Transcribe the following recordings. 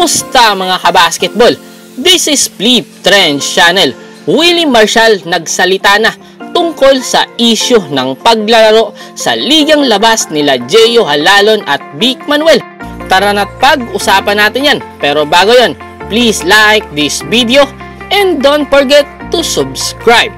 Kumusta mga kabasketball? This is Flip Trends Channel. Willie Marshall nagsalita na tungkol sa issue ng paglalaro sa ligang labas nila Gio Halalon at Vic Manuel. Tara na't pag-usapan natin yan. Pero bago yon, please like this video and don't forget to subscribe.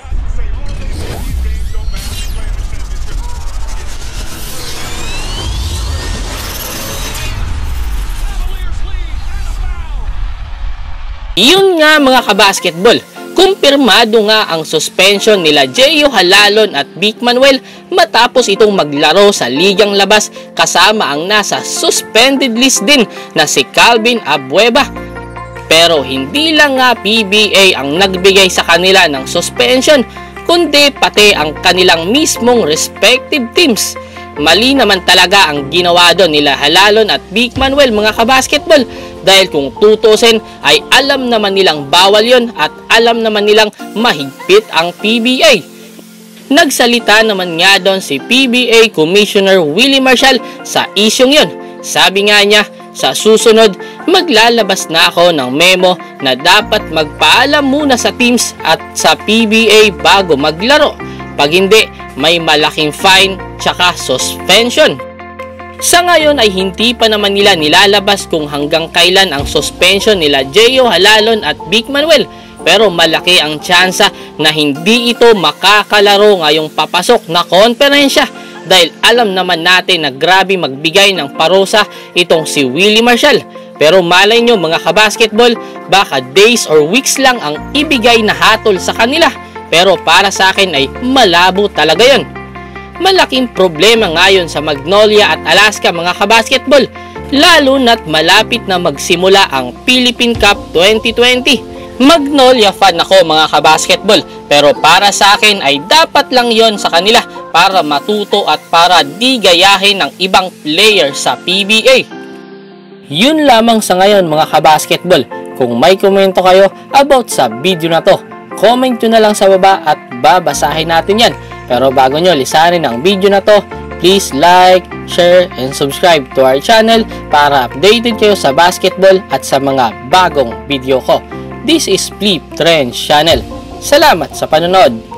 Yun nga mga kabasketball, kumpirmado nga ang suspension nila Gio Halalon at Vic Manuel matapos itong maglaro sa ligang labas kasama ang nasa suspended list din na si Calvin Abueva. Pero hindi lang nga PBA ang nagbigay sa kanila ng suspension, kundi pati ang kanilang mismong respective teams. Mali naman talaga ang ginawa doon nila Halalon at Vic Manuel mga kabasketball, dahil kung tutusin ay alam naman nilang bawal yon at alam naman nilang mahigpit ang PBA. Nagsalita naman nga doon si PBA Commissioner Willie Marshall sa isyong yon. Sabi nga niya, sa susunod maglalabas na ako ng memo na dapat magpaalam muna sa teams at sa PBA bago maglaro. Pag hindi, may malaking fine tsaka suspension. Sa ngayon ay hindi pa naman nila nilalabas kung hanggang kailan ang suspension nila Gio Halalon at Vic Manuel, pero malaki ang tsansa na hindi ito makakalaro ngayong papasok na konferensya, dahil alam naman natin na grabe magbigay ng parusa itong si Willie Marshall. Pero malay nyo mga kabasketball, baka days or weeks lang ang ibigay na hatol sa kanila, pero para sa akin ay malabo talaga yon. Malaking problema ngayon sa Magnolia at Alaska mga kabasketball, lalo na't malapit na magsimula ang Philippine Cup 2020. Magnolia fan ako mga kabasketball, pero para sa akin ay dapat lang yon sa kanila para matuto at para di gayahin ng ibang player sa PBA. Yun lamang sa ngayon mga kabasketball. Kung may komento kayo about sa video na to, comment nyo na lang sa baba at babasahin natin yan. Pero bago nyo lisanin ang video na to, please like, share, and subscribe to our channel para updated kayo sa basketball at sa mga bagong video ko. This is Flip Trends Channel. Salamat sa panonood!